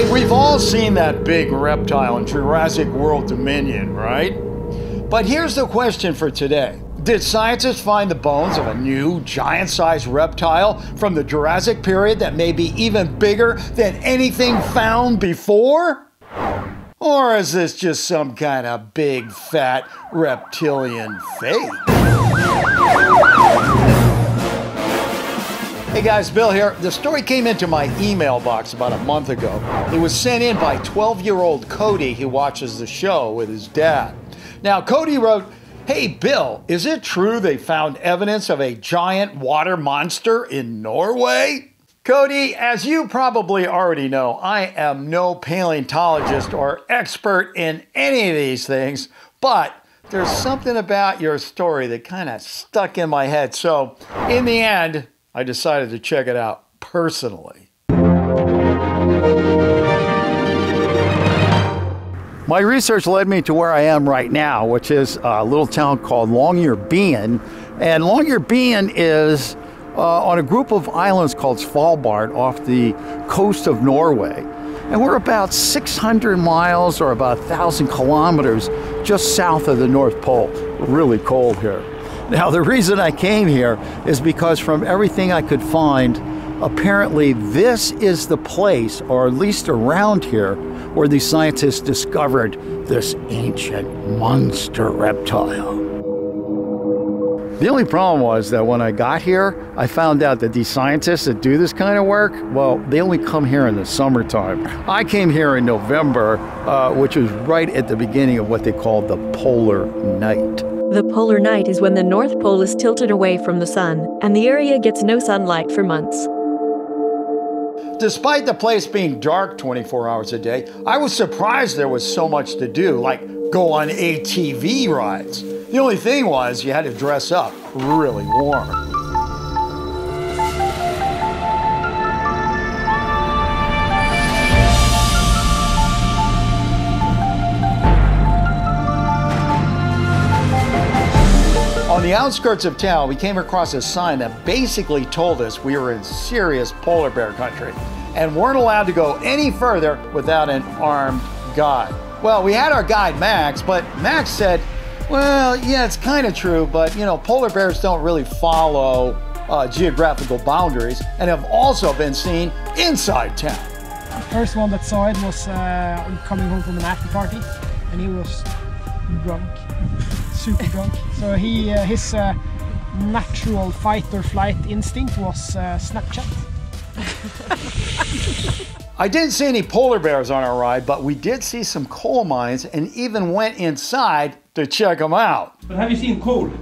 We've all seen that big reptile in Jurassic World Dominion, right? But here's the question for today. Did scientists find the bones of a new giant-sized reptile from the Jurassic period that may be even bigger than anything found before? Or is this just some kind of big, fat reptilian fake? Hey guys, Bill here. The story came into my email box about a month ago. It was sent in by 12-year-old Cody, who watches the show with his dad. Now, Cody wrote, "Hey Bill, is it true they found evidence of a giant water monster in Norway?" Cody, as you probably already know, I am no paleontologist or expert in any of these things, but there's something about your story that kind of stuck in my head. So in the end, I decided to check it out personally. My research led me to where I am right now, which is a little town called Longyearbyen. And Longyearbyen is on a group of islands called Svalbard off the coast of Norway. And we're about 600 miles or about 1,000 kilometers just south of the North Pole. Really cold here. Now, the reason I came here is because from everything I could find, apparently this is the place, or at least around here, where the scientists discovered this ancient monster reptile. The only problem was that when I got here, I found out that these scientists that do this kind of work, well, they only come here in the summertime. I came here in November, which was right at the beginning of what they call the polar night. The polar night is when the North Pole is tilted away from the sun, and the area gets no sunlight for months. Despite the place being dark 24 hours a day, I was surprised there was so much to do, like go on ATV rides. The only thing was you had to dress up really warm. On the outskirts of town, we came across a sign that basically told us we were in serious polar bear country and weren't allowed to go any further without an armed guide. Well, we had our guide, Max, but Max said, well, yeah, it's kind of true, but you know, polar bears don't really follow geographical boundaries and have also been seen inside town. The first one that saw it was coming home from an after party, and he was drunk. Super drunk. So his natural fight or flight instinct was Snapchat. I didn't see any polar bears on our ride, but we did see some coal mines and even went inside to check them out. But have you seen coal?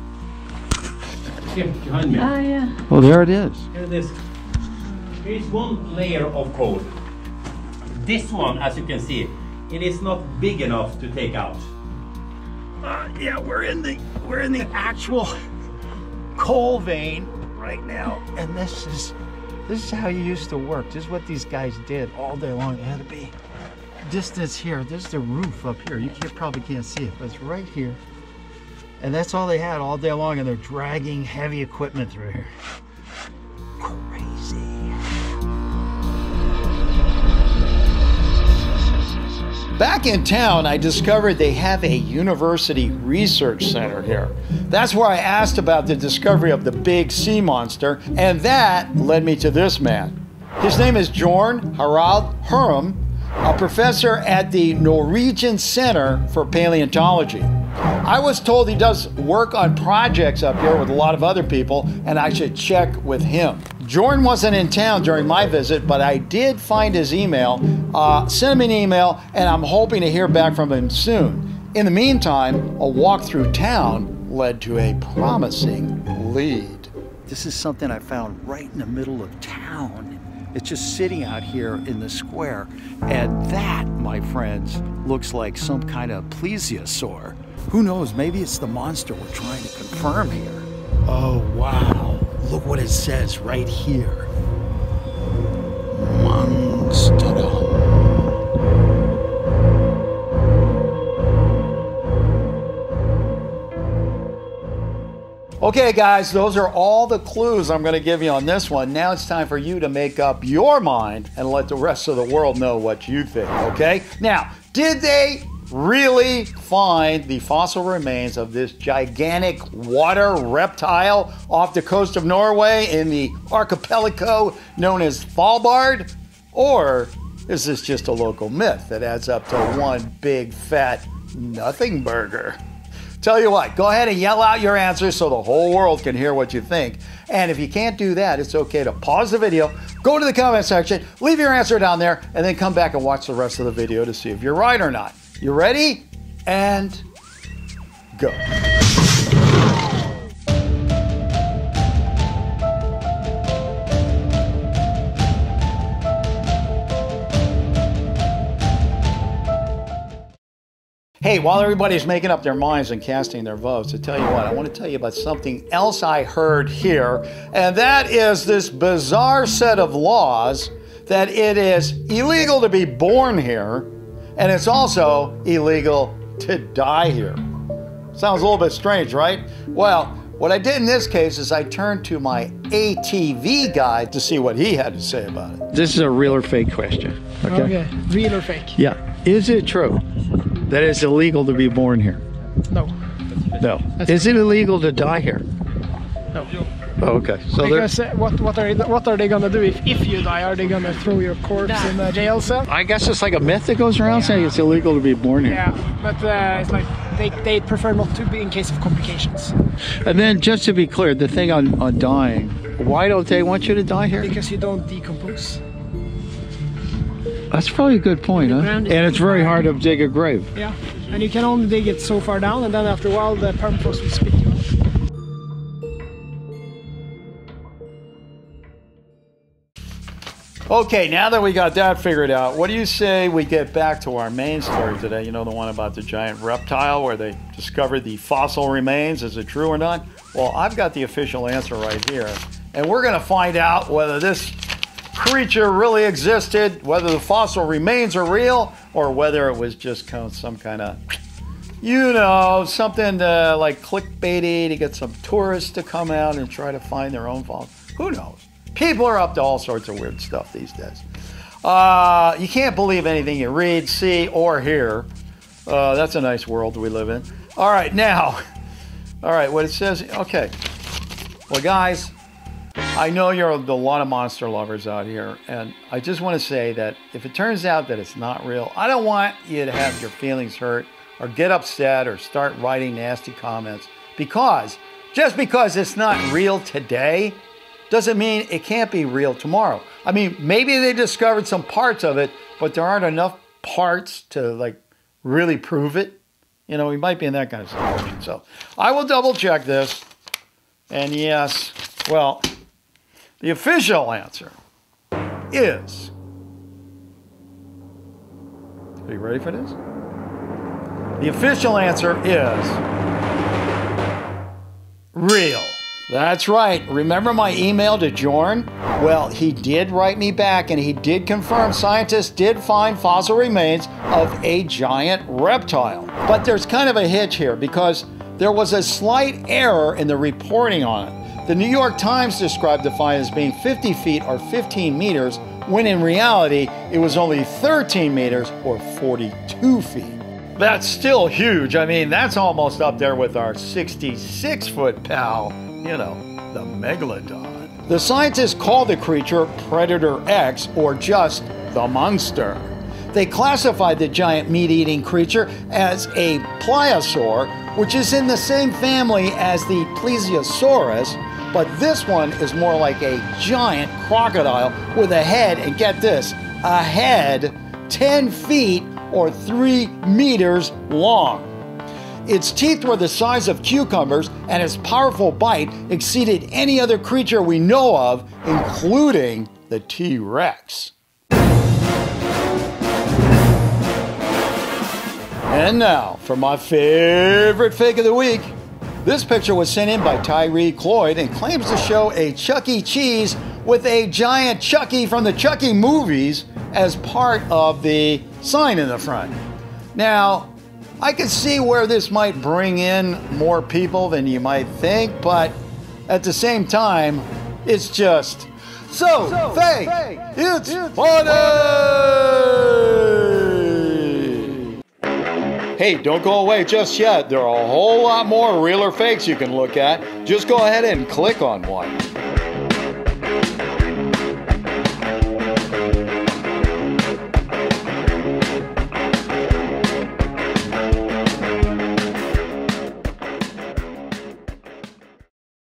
Here behind me. Yeah. Oh, there it is. Here it is. Here is one layer of coal. This one, as you can see, it is not big enough to take out. Yeah, we're in the actual coal vein right now, and this is how you used to work. This is what these guys did all day long. It had to be distance here. This is the roof up here. You probably can't see it, but it's right here, and that's all they had all day long. And they're dragging heavy equipment through here. Crazy. Back in town, I discovered they have a university research center here. That's where I asked about the discovery of the big sea monster, and that led me to this man. His name is Jorn Harald Hurum, a professor at the Norwegian Center for Paleontology. I was told he does work on projects up here with a lot of other people, and I should check with him. Jorn wasn't in town during my visit, but I did find his email, sent him an email, and I'm hoping to hear back from him soon. In the meantime, a walk through town led to a promising lead. This is something I found right in the middle of town. It's just sitting out here in the square, and that, my friends, looks like some kind of plesiosaur. Who knows, maybe it's the monster we're trying to confirm here. Oh, wow. Look what it says right here. Monsterdom. Okay, guys, those are all the clues I'm going to give you on this one. Now it's time for you to make up your mind and let the rest of the world know what you think, okay? Now, did they really find the fossil remains of this gigantic water reptile off the coast of Norway in the archipelago known as Svalbard? Or is this just a local myth that adds up to one big fat nothing burger? Tell you what, go ahead and yell out your answers so the whole world can hear what you think. And if you can't do that, it's okay to pause the video, go to the comment section, leave your answer down there, and then come back and watch the rest of the video to see if you're right or not. You ready? And go. Hey, while everybody's making up their minds and casting their votes, I tell you what, I want to tell you about something else I heard here, and that is this bizarre set of laws that it is illegal to be born here, and it's also illegal to die here. Sounds a little bit strange, right? Well, what I did in this case is I turned to my ATV guide to see what he had to say about it. This is a real or fake question. Okay, real or fake? Yeah. Is it true that it's illegal to be born here? No. No. Is it illegal to die here? No. Oh, okay. So because what are they gonna do if you die? Are they gonna throw your corpse in a jail cell? I guess it's like a myth that goes around saying it's illegal to be born here. Yeah, but it's like they prefer not to be in case of complications. And then just to be clear, the thing on dying, why don't they want you to die here? Because you don't decompose. That's probably a good point, huh? And it's very hard to dig a grave. Yeah, and you can only dig it so far down, and then after a while the permafrost will spit you out. Okay, now that we got that figured out, what do you say we get back to our main story today? You know, the one about the giant reptile where they discovered the fossil remains. Is it true or not? Well, I've got the official answer right here. And we're going to find out whether this creature really existed, whether the fossil remains are real, or whether it was just kind of some kind of, you know, something like clickbaity to get some tourists to come out and try to find their own fossil. Who knows? People are up to all sorts of weird stuff these days. You can't believe anything you read, see, or hear. That's a nice world we live in. All right, now, all right, what it says, okay. Well, guys, I know you're a lot of monster lovers out here, and I just want to say that if it turns out that it's not real, I don't want you to have your feelings hurt or get upset or start writing nasty comments, because just because it's not real today doesn't mean it can't be real tomorrow. I mean, maybe they discovered some parts of it, but there aren't enough parts to like really prove it. You know, we might be in that kind of situation. So I will double check this. And yes, well, the official answer is, are you ready for this? The official answer is real. That's right. Remember my email to Jorn? Well, he did write me back and he did confirm scientists did find fossil remains of a giant reptile. But there's kind of a hitch here because there was a slight error in the reporting on it. The New York Times described the find as being 50 feet or 15 meters, when in reality it was only 13 meters or 42 feet. That's still huge. I mean, that's almost up there with our 66-foot pal, you know, the Megalodon. The scientists call the creature Predator X, or just the monster. They classified the giant meat-eating creature as a pliosaur, which is in the same family as the Plesiosaurus, but this one is more like a giant crocodile with a head, and get this, a head 10 feet or 3 meters long. Its teeth were the size of cucumbers, and its powerful bite exceeded any other creature we know of, including the T-Rex. And now, for my favorite fake of the week. This picture was sent in by Tyree Cloyd and claims to show a Chuck E. Cheese with a giant Chucky from the Chucky movies as part of the sign in the front. Now, I can see where this might bring in more people than you might think, but at the same time, it's just so fake. It's funny. Hey, don't go away just yet. There are a whole lot more real or fakes you can look at. Just go ahead and click on one.